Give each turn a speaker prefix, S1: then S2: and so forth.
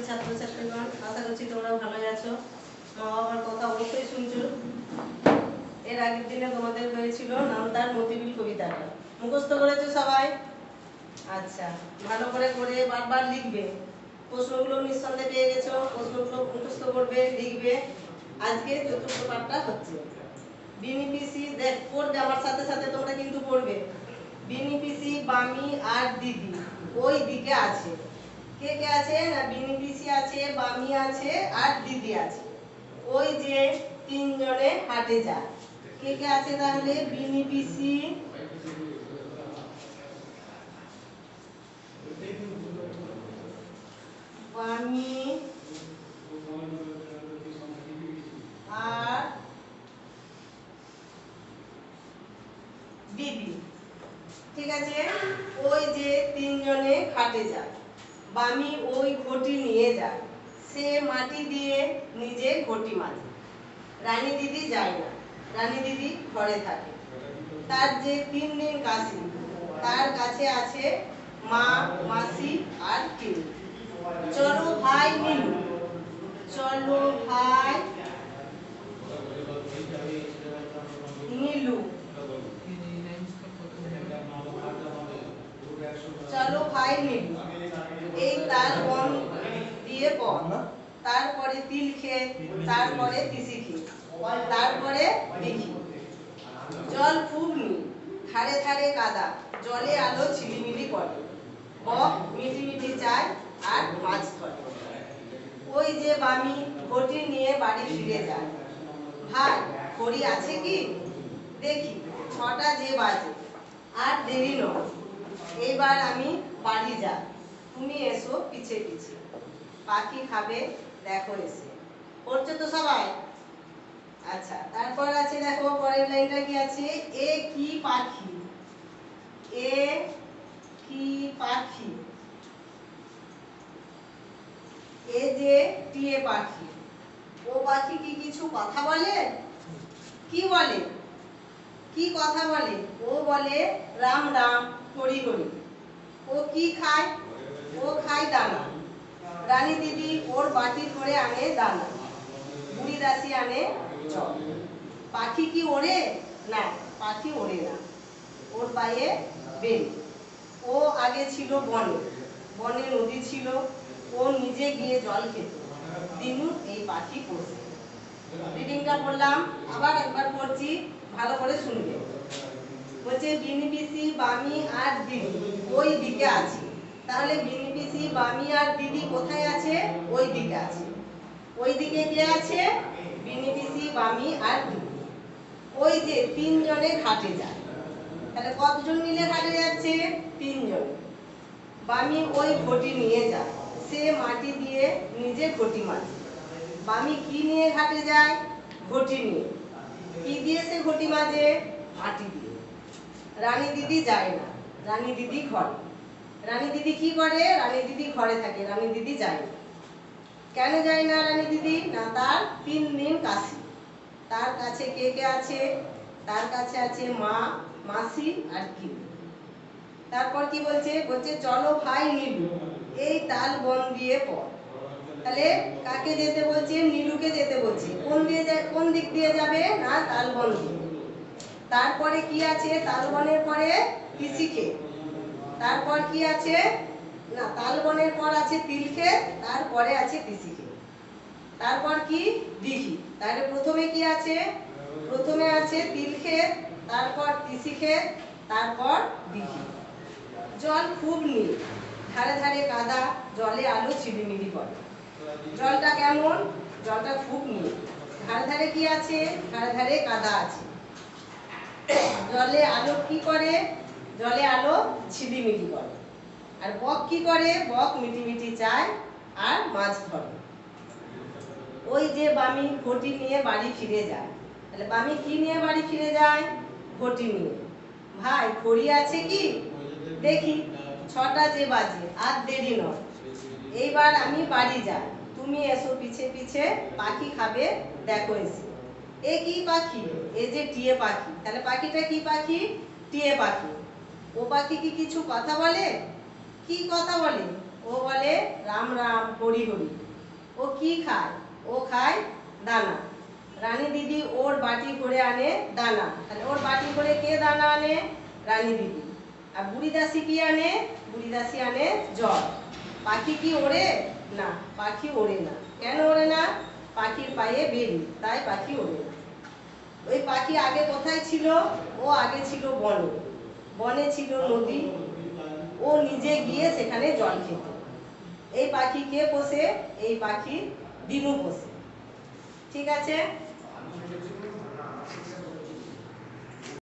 S1: ছাত্রছাত্রীগণ, আশা করছি তোমরা ভালোই আছো। মা বাবার কথা অবশ্যই শুনছো। এর আগের দিনে তোমাদের হয়েছিল নামতার মতিবিল কবিতাটা মুখস্থ করেছো সবাই? আচ্ছা, ভালো করে করে বারবার লিখবে। প্রশ্নগুলো নিঃসন্দেহে পেয়ে গেছো, প্রশ্নগুলো মুখস্থ করবে, লিখবে। আজকে চতুর্থ পাঠটা হচ্ছে বিনি-পিসি। পড়বে আমার সাথে সাথে, তোমরা কিন্তু পড়বে। বিনি-পিসি, বামি আর দিদি ওই দিকে আছে। কে কে আছে না? বিনি-পিসি আছে, বামি আছে আর দিদি আছে। ওই যে তিনজনে হাটে যায়। কে কে আছে তাহলে? বিনি-পিসি, বামি আর দিদি। ঠিক আছে, ওই যে তিনজনে খাটে যায়। বামি ওই ঘটি নিয়ে যায়, সে মাটি দিয়ে নিজে ঘটি মাজে। রানী দিদি যায় না, রানী দিদি ঘরে থাকে। তার যে 3 দিন কাশি, তার কাছে আছে মা, মাসি আর কিনু। চলো ভাই নীলু, চলো ভাই নীলু, চলো ভাই নীলু। এই তাল বন দিয়ে পর, তারপরে তিল ক্ষেত, তারপরে তিসি ক্ষেত, তারপরে দিঘি। জল খুব নীল, ধারে ধারে কাদা, জলে আলো ঝিলিমিলি করে। বক মিটি মিটি চায় আর মাছ ধরে। ওই যে বামি ঘটি নিয়ে বাড়ি ফিরে যায়। ভাই ঘড়ি আছে কি? দেখি, 6টা যে বাজে, আর দেরি নয়। এইবার আমি বাড়ি যাই, তুমি এসো পিছে পিছে। পাখি খাবে দেখো এসে। পড়ছো তো সবাই? আচ্ছা, তারপর আছে দেখো পরের লাইনটা কি আছে? এ কি পাখি, এ কি পাখি, এ যে টিয়ে পাখি। ও পাখি কি কিছু কথা বলে? কি বলে? কি কথা বলে? ও বলে রাম রাম, হরি হরি। ও কি খায়? ও খায় দানা। রানী দিদি ওর বাটি করে আনে দানা, বুড়ি দাসী আনে জল। পাখি কি ওড়ে? না, পাখি ওড়ে না, ওর পায়ে বেল। ও আগে ছিল বনে, বনে নদী ছিল, ও নিজে গিয়ে জল খেত। দিনু এই পাখি পোষে। রিডিংটা বললাম, আবার একবার পড়ছি, ভালো করে শুনবে। বলছে বিনি-পিসি, বামি আর দিদি ওই দিকে আছে। তাহলে বিনি-পিসি, বামি আর দিদি কোথায় আছে? ওই দিকে আছে। ওই দিকে কে আছে? বিনি-পিসি, বামি আর দিদি। ওই যে তিনজনে ঘাটে যায়। তাহলে কতজন মিলে ঘাটে যাচ্ছে? 3 জন। বামি ওই ঘটি নিয়ে যায়, সে মাটি দিয়ে নিজে ঘটি মাজে। বামি কি নিয়ে ঘাটে যায়? ঘটি নিয়ে। কি দিয়ে সে ঘটি মাজে? মাটি দিয়ে। রানী দিদি যায় না, রানী দিদি ঘরে। রানী দিদি কি করে? রানী দিদি ঘরে থাকে, রানী দিদি যায় না। কেন যায় না রানী দিদি? না, তার 3 দিন কাশি। তার কাছে কে কে আছে? তার কাছে আছে মা, মাসি আর কিনু। তারপর কি বলছে? বলছে চলো ভাই নীলু, এই তাল বন দিয়ে পর। তাহলে কাকে যেতে বলছে? নীলুকে যেতে বলছে। কোন দিক দিয়ে যাবে? না, তালবন দিয়ে। তারপরে কি আছে? তালবনের পরে তিসি ক্ষেত। তারপর কি আছে? না, তালবনের পর আছে তিল ক্ষেত, তারপরে আছে তিসি ক্ষেত। তারপর কি? দিঘি। তাহলে প্রথমে কি আছে? প্রথমে আছে তিল ক্ষেত, তারপর তিসি ক্ষেত, তারপর দিঘি। জল খুব নীল, ধারে ধারে কাদা, জলে আলো ঝিলিমিলি করে। জলটা কেমন? জলটা খুব নীল। ধারে ধারে কি আছে? ধারে ধারে কাদা আছে। জলে আলো কি করে? জলে আলো ঝিলিমিলি করে। আর বক কি করে? বক মিটি মিটি চায় আর মাছ ধরে। ওই যে বামি ঘটি নিয়ে বাড়ি ফিরে যায়। তাহলে বামি কি নিয়ে বাড়ি ফিরে যায়? ঘটি নিয়ে। ভাই ঘড়ি আছে কি? দেখি, 6টা যে বাজে, আর দেরি নয়। এইবার আমি বাড়ি যাই, তুমি এসো পিছে পিছে। পাখি খাবে দেখো এসে। এ কি পাখি? এ যে টিয়ে পাখি। তাহলে পাখিটা কি পাখি? টিয়ে পাখি। ও পাখি কি কিছু কথা বলে? কি কথা বলে? ও বলে রাম রাম হরি হরি। ও কি খায়? ও খায় দানা। রানী দিদি ওর বাটি করে আনে দানা। তাহলে ওর বাটি করে কে দানা আনে? রানী দিদি। আর বুড়ি দাসী কি আনে? বুড়ি দাসী আনে জল। পাখি কি ওড়ে? না, পাখি ওড়ে না। কেন ওড়ে না? পাখির পায়ে বেরি, তাই পাখি ওড়ে না। ওই পাখি আগে কোথায় ছিল? ও আগে ছিল বনে। বনে ছিল নদী, ও নিজে গিয়ে সেখানে জল খেত। এই পাখি কে পোষে? এই পাখি দিনু পোষে। ঠিক আছে।